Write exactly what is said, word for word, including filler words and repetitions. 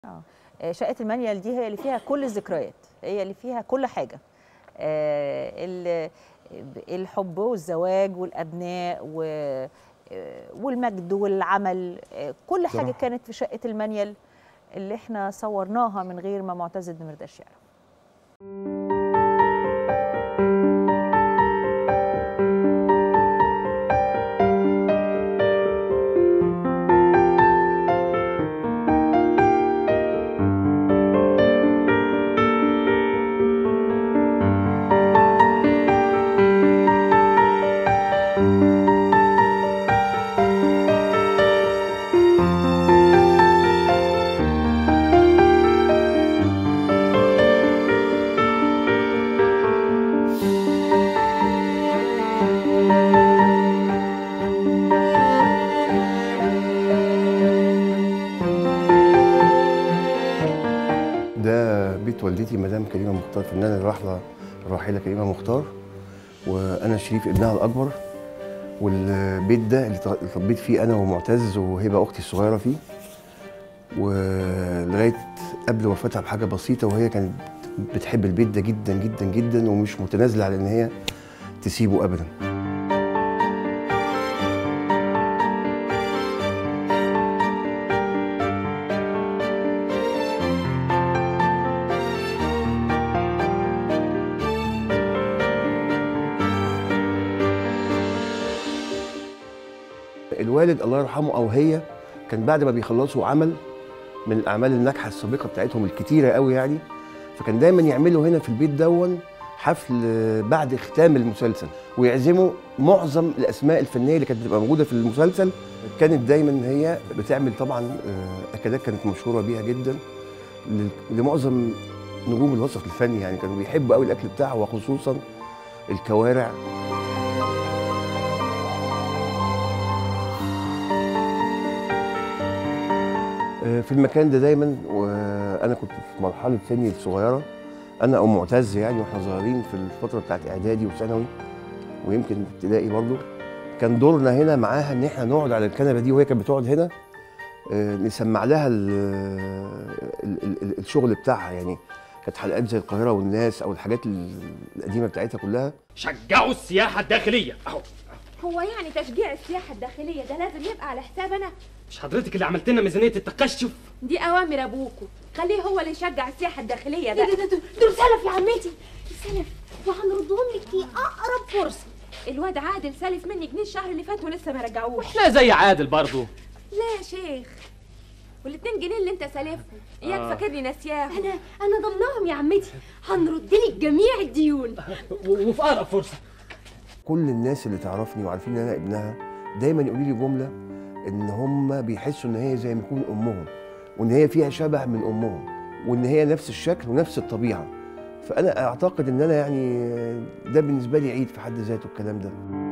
آه. آآ شقة المانيال دي هي اللي فيها كل الذكريات، هي اللي فيها كل حاجة. آآ ال ب الحب والزواج والأبناء و آآ والمجد والعمل، آآ كل حاجة بصراحة. كانت في شقة المانيال اللي إحنا صوّرناها من غير ما مُعتز الدمرداش يعرف. ده بيت والدتي مدام كريمة مختار، الفنانة الراحلة الراحلة كريمة مختار، وأنا شريف ابنها الأكبر. والبيت ده اللي اتربيت فيه أنا ومعتز وهبة أختي الصغيرة فيه، ولغاية قبل وفاتها بحاجة بسيطة، وهي كانت بتحب البيت ده جدا جدا جدا ومش متنازلة على إن هي تسيبه أبدا. الوالد الله يرحمه او هي كان بعد ما بيخلصوا عمل من الاعمال الناجحه السابقه بتاعتهم الكتيره قوي يعني، فكان دايما يعملوا هنا في البيت دون حفل بعد ختام المسلسل، ويعزموا معظم الاسماء الفنيه اللي كانت بتبقى موجوده في المسلسل. كانت دايما هي بتعمل طبعا اكلات كانت مشهوره بيها جدا لمعظم نجوم الوسط الفني، يعني كانوا بيحبوا قوي الاكل بتاعها وخصوصا الكوارع. في المكان ده دايما، وانا كنت في مرحله سني الصغيره انا او معتز يعني، واحنا صغيرين في الفتره بتاعت اعدادي وثانوي ويمكن ابتدائي برضه، كان دورنا هنا معاها ان احنا نقعد على الكنبه دي وهي كانت بتقعد هنا، نسمع لها ال ال ال الشغل بتاعها. يعني كانت حلقات زي القاهره والناس او الحاجات القديمه بتاعتها كلها. شجعوا السياحه الداخليه اهو. هو يعني تشجيع السياحة الداخلية ده لازم يبقى على حساب أنا؟ مش حضرتك اللي عملت لنا ميزانية التقشف؟ دي أوامر أبوكوا، خليه هو اللي يشجع السياحة الداخلية ده ده. ده دول سلف يا عمتي، سلف، وهنردهم لك في أقرب فرصة. الواد عادل سالف مني جنيه الشهر اللي فات ولسه ما رجعوش. احنا زي عادل برضه. لا يا شيخ، والاتنين جنيه اللي أنت سالفهم إياك آه. فاكرني ناسياهم. أنا أنا ضمناهم يا عمتي، هنرد لك جميع الديون وفي أقرب فرصة. كل الناس اللي تعرفني وعارفين ان انا ابنها دايما يقولوا لي جمله ان هم بيحسوا ان هي زي ما يكون امهم، وان هي فيها شبه من امهم، وان هي نفس الشكل ونفس الطبيعه. فانا اعتقد ان انا يعني ده بالنسبه لي عيد في حد ذاته الكلام ده.